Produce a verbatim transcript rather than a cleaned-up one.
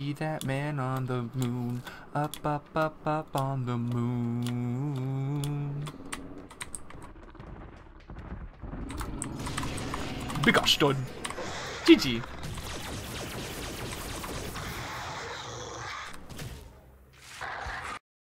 Be that man on the moon, up, up, up, up on the moon. Big G G.